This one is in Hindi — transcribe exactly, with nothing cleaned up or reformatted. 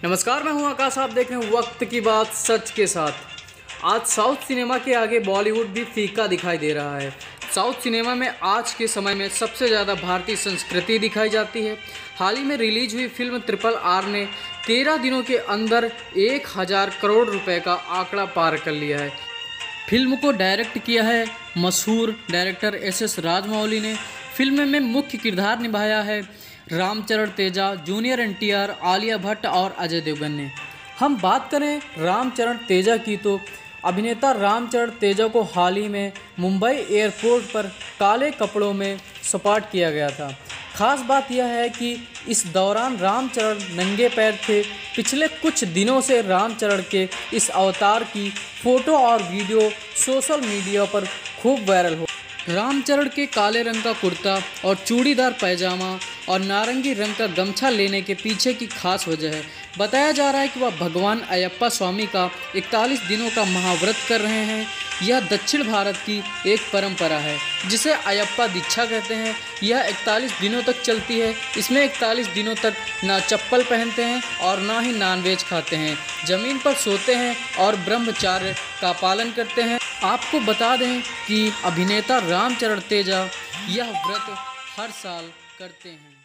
नमस्कार, मैं हूं आकाश। आप देख रहे हैं वक्त की बात सच के साथ। आज साउथ सिनेमा के आगे बॉलीवुड भी फीका दिखाई दे रहा है। साउथ सिनेमा में आज के समय में सबसे ज़्यादा भारतीय संस्कृति दिखाई जाती है। हाल ही में रिलीज हुई फिल्म ट्रिपल आर ने तेरह दिनों के अंदर एक हज़ार करोड़ रुपए का आंकड़ा पार कर लिया है। फिल्म को डायरेक्ट किया है मशहूर डायरेक्टर एस एस राजमौली ने। फिल्म में मुख्य किरदार निभाया है Ram Charan Teja, junior N T R, Alia Bhatt और अजय देवगन ने। हम बात करें रामचरण तेजा की तो अभिनेता रामचरण तेजा को हाल ही में मुंबई एयरपोर्ट पर काले कपड़ों में सपाट किया गया था। खास बात यह है कि इस दौरान रामचरण नंगे पैर थे। पिछले कुछ दिनों से रामचरण के इस अवतार की फ़ोटो और वीडियो सोशल मीडिया पर खूब वायरल हो। रामचरण के काले रंग का कुर्ता और चूड़ीदार पैजामा और नारंगी रंग का गमछा लेने के पीछे की खास वजह है। बताया जा रहा है कि वह भगवान अयप्पा स्वामी का इकतालीस दिनों का महाव्रत कर रहे हैं। यह दक्षिण भारत की एक परंपरा है जिसे अयप्पा दीक्षा कहते हैं। यह इकतालीस दिनों तक चलती है। इसमें इकतालीस दिनों तक ना चप्पल पहनते हैं और ना ही नॉनवेज खाते हैं। ज़मीन पर सोते हैं और ब्रह्मचर्य का पालन करते हैं। आपको बता दें कि अभिनेता रामचरण तेजा यह व्रत हर साल करते हैं।